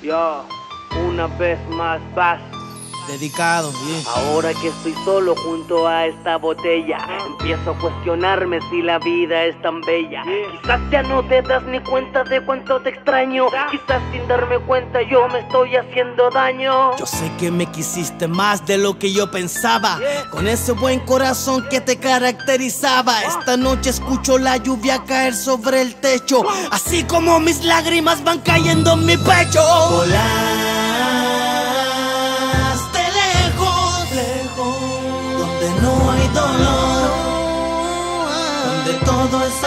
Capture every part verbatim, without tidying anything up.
Yo, una vez más vas. Dedicado, bien. Ahora que estoy solo junto a esta botella, empiezo a cuestionarme si la vida es tan bella. Quizás ya no te das ni cuenta de cuánto te extraño. Quizás sin darme cuenta yo me estoy haciendo daño. Yo sé que me quisiste más de lo que yo pensaba, con ese buen corazón que te caracterizaba. Esta noche escucho la lluvia caer sobre el techo, así como mis lágrimas van cayendo en mi pecho. Volar no hay dolor, donde todo es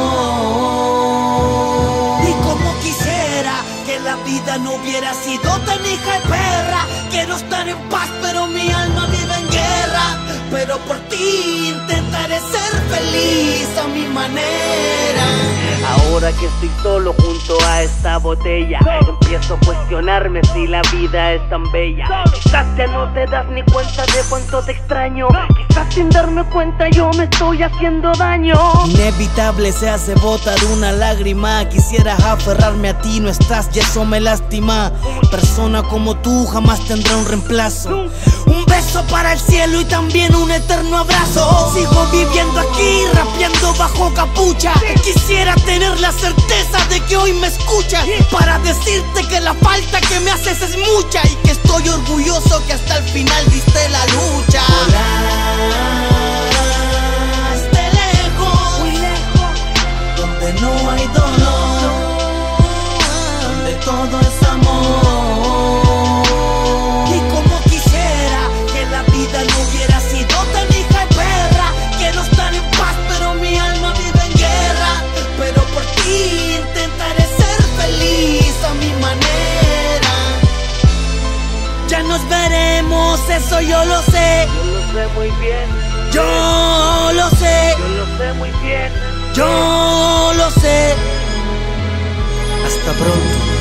amor. Y como quisiera que la vida no hubiera sido tan hija y perra. Quiero estar en paz, pero mi alma vive en guerra. Pero por ti intentaré ser feliz a mi manera. Ahora que estoy solo junto a esta botella, empiezo a cuestionarme si la vida es tan bella. Quizás ya no te das ni cuenta de cuánto te extraño. Quizás sin darme cuenta yo me estoy haciendo daño. Inevitable se hace botar una lágrima. Quisiera aferrarme a ti, no estás y eso me lastima. Persona como tú jamás tendrá un reemplazo. Un beso para el cielo y también un eterno abrazo. Sigo viviendo aquí, rapeando bajo capucha. Quisiera tener la certeza de que hoy me escuchas, para decirte que la falta que me haces es mucha y que estoy orgulloso que hasta el final diste la lucha. Volaste lejos, muy lejos, donde no hay dolor, donde todo es amor. Y como quisiera que la vida no hubiera sido tan hija y perra. Quiero estar en paz, pero mi alma vive en guerra. Pero por ti intentaré ser feliz a mi manera. Ya nos veremos, eso yo lo sé. Yo lo sé muy bien. Yo lo sé. Yo lo sé muy bien. Yo lo sé. Hasta pronto.